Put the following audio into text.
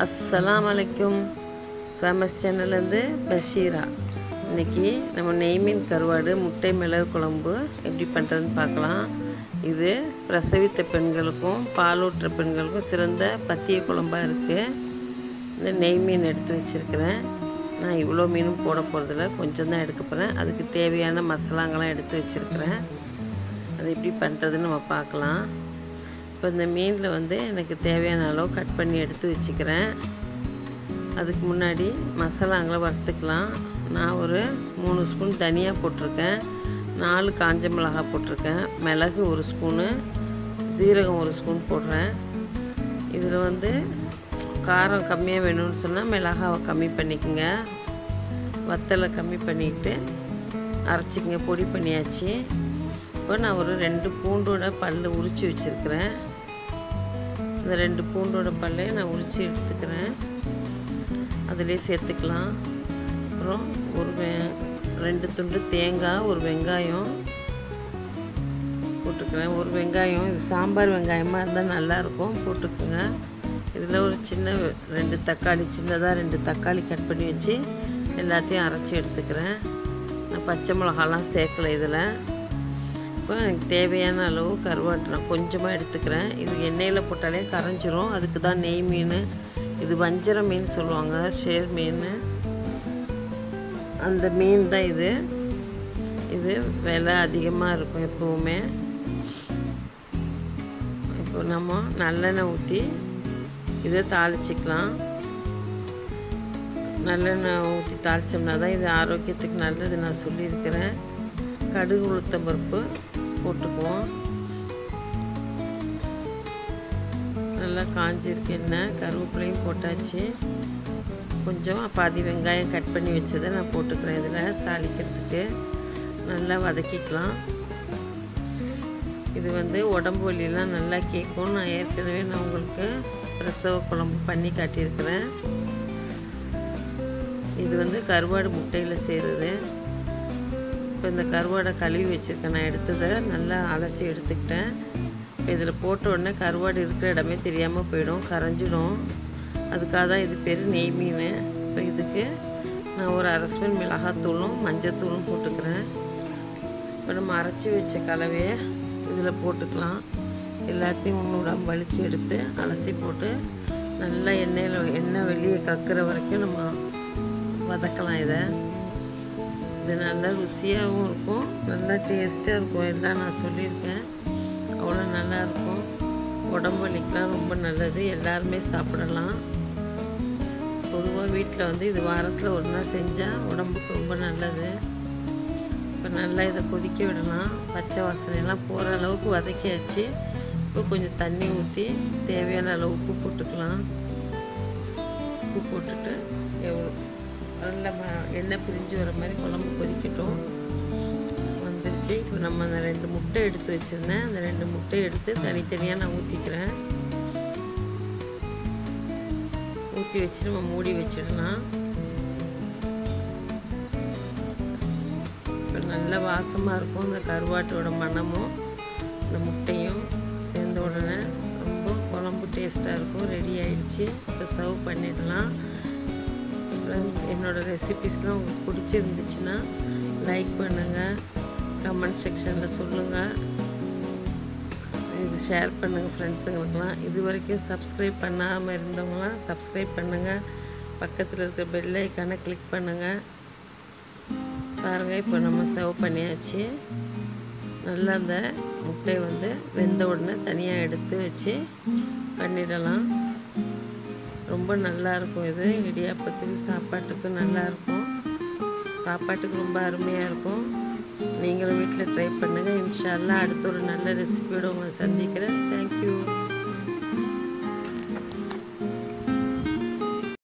அஸ்ஸலாமு அலைக்கும். ஃபேமஸ் சேனல்லேருந்து பஷீரா. இன்றைக்கி நம்ம நெய் மீன் கருவாடு முட்டை மிளகு குழம்பு எப்படி பண்ணுறதுன்னு பார்க்கலாம். இது பிரசவித்த பெண்களுக்கும் பாலூட்டுற பெண்களுக்கும் சிறந்த பத்திய குழம்பாக இருக்குது. இந்த நெய் மீன் எடுத்து வச்சுருக்கிறேன். நான் இவ்வளோ மீனும் போட போகிறதில்ல, கொஞ்சம் தான் எடுக்க போகிறேன். அதுக்கு தேவையான மசாலாங்கெல்லாம் எடுத்து வச்சுருக்கிறேன். அது எப்படி பண்ணுறதுன்னு நம்ம பார்க்கலாம். இப்போ இந்த மீனில் எனக்கு தேவையான அளவு கட் பண்ணி எடுத்து வச்சுக்கிறேன். அதுக்கு முன்னாடி மசாலாங்களை வறுத்துக்கலாம். நான் ஒரு 3 ஸ்பூன் தனியா போட்டிருக்கேன், 4 காஞ்ச மிளகாய் போட்டிருக்கேன், மிளகு 1 ஸ்பூனு, சீரகம் 1 ஸ்பூன் போடுறேன். இதில் காரம் கம்மியாக வேணும்னு சொன்னால் மிளகாவை கம்மி பண்ணிக்கோங்க, வத்தலை கம்மி பண்ணிவிட்டு அரைச்சிக்கங்க. பொடி பண்ணியாச்சு. இப்போ நான் ஒரு 2 பூண்டோட பல் உரித்து வச்சுருக்கிறேன். இந்த 2 பூண்டோட பல்லை நான் உரித்து எடுத்துக்கிறேன், அதிலே சேர்த்துக்கலாம். அப்புறம் ஒரு 2 துண்டு தேங்காய், ஒரு வெங்காயம் போட்டுக்கிறேன். ஒரு வெங்காயம், இது சாம்பார் வெங்காயமாக இருந்தால் நல்லாயிருக்கும், போட்டுக்கோங்க. இதில் ஒரு சின்ன 2 தக்காளி, சின்னதாக 2 தக்காளி கட் பண்ணி வச்சு எல்லாத்தையும் அரைச்சி எடுத்துக்கிறேன். நான் பச்சை மிளகாலாம் சேர்க்கலை இதில். இப்போ எனக்கு தேவையான அளவு கருவாட்டு நான் கொஞ்சமாக எடுத்துக்கிறேன். இது எண்ணெயில் போட்டாலே கரைஞ்சிரும், அதுக்கு தான் நெய் மீன். இது வஞ்சர மீன் சொல்லுவாங்க, ஷேர் மீன், அந்த மீன் தான் இது. இது விலை அதிகமாக இருக்கும் எப்போவுமே. இப்போ நம்ம நல்லெண்ணெய் ஊற்றி இதை தாளிச்சிக்கலாம். நல்லெண்ணெய் ஊற்றி தாளித்தோம்னா தான் இது ஆரோக்கியத்துக்கு நல்லது நான் சொல்லியிருக்கிறேன். கடுகு உளுத்தம் பருப்பு போட்டுக்குவோம். நல்லா காஞ்சிருக்கு எண்ணெய், கருவேப்பிலையும் போட்டாச்சு. கொஞ்சம் பாதி வெங்காயம் கட் பண்ணி வச்சதை நான் போட்டுக்கிறேன் இதில் தாளிக்கிறதுக்கு. நல்லா வதக்கிக்கலாம். இது உடம்பு வலியெல்லாம் நல்லா கேட்கும். நான் ஏற்கனவே உங்களுக்கு பிரசவ குழம்பு பண்ணி காட்டியிருக்கிறேன். இது கருவாடு முட்டையில் செய்கிறது. இப்போ இந்த கருவாடை கழுவி வச்சுருக்கேன், நான் எடுத்ததை நல்லா அலசி எடுத்துக்கிட்டேன். இப்போ இதில் போட்ட உடனே கருவாடு இருக்கிற இடமே தெரியாமல் போயிடும், கரைஞ்சிடும். அதுக்காக தான் இது பேர் நெய் மீன். இப்போ இதுக்கு நான் ஒரு 1/2 ஸ்பூன் மிளகாத்தூளும் மஞ்சத்தூளும் போட்டுக்கிறேன். இப்போ நம்ம அரைச்சி வச்ச கலவையை இதில் போட்டுக்கலாம். எல்லாத்தையும் ஒன்றுடாமல் வலித்து எடுத்து அலசி போட்டு நல்லா எண்ணெய் வெளியே கக்குற வரைக்கும் நம்ம வதக்கலாம். இது நல்லா ருசியாகவும் இருக்கும், நல்லா டேஸ்ட்டாக இருக்கும். எல்லாம் நான் சொல்லியிருக்கேன், அவ்வளோ நல்லாயிருக்கும். உடம்பு வலிக்கெலாம் ரொம்ப நல்லது, எல்லாருமே சாப்பிடலாம். பொதுவாக வீட்டில் இது வாரத்தில் ஒரு நாள் செஞ்சால் உடம்புக்கு ரொம்ப நல்லது. இப்போ நல்லா இதை கொதிக்க விடலாம். பச்சை வாசனையெல்லாம் போகிற அளவுக்கு வதக்கியாச்சு. இப்போ கொஞ்சம் தண்ணி ஊற்றி தேவையான அளவு உப்பு போட்டுக்கலாம். உப்பு போட்டுட்டு நல்லா எண்ணெய் பிரிஞ்சு வர மாதிரி குழம்பு கொதிக்கட்டும். வந்துருச்சு. இப்போ நம்ம அந்த 2 முட்டை எடுத்து வச்சுருந்தேன், அந்த 2 முட்டையை எடுத்து தனித்தனியாக நான் ஊற்றிக்கிறேன். ஊற்றி வச்சு நம்ம மூடி வச்சிடலாம். இப்போ நல்ல வாசமாக இருக்கும். இந்த கருவாட்டோட மணமும் இந்த முட்டையும் சேர்ந்த உடனே ரொம்ப குழம்பு டேஸ்ட்டாக இருக்கும். ரெடி ஆகிடுச்சு. இப்போ சர்வ் பண்ணிடலாம். ஃப்ரெண்ட்ஸ், என்னோடய ரெசிபீஸ்லாம் உங்களுக்கு பிடிச்சிருந்துச்சுன்னா லைக் பண்ணுங்கள், கமெண்ட் செக்ஷனில் சொல்லுங்கள், இது ஷேர் பண்ணுங்கள் ஃப்ரெண்ட்ஸுங்களுக்கெல்லாம். இது வரைக்கும் சப்ஸ்கிரைப் பண்ணாமல் இருந்தவங்களாம் சப்ஸ்கிரைப் பண்ணுங்கள். பக்கத்தில் இருக்க பெல் ஐக்கானை கிளிக் பண்ணுங்கள். பாருங்கள், இப்போ நம்ம சர்வ் பண்ணியாச்சு. நல்லா அந்த முட்டை வெந்த உடனே தனியாக எடுத்து வச்சு பண்ணிடலாம். ரொம்ப நல்லாயிருக்கும். இது இடியாப்பத்துக்கு சாப்பாட்டுக்கு நல்லாயிருக்கும், சாப்பாட்டுக்கு ரொம்ப அருமையாக இருக்கும். நீங்களும் வீட்டில் ட்ரை பண்ணுங்கள். இன்ஷா அல்லாஹ் அடுத்த ஒரு நல்ல ரெசிபியோடு உங்களை சந்திக்கிறேன். தேங்க்யூ.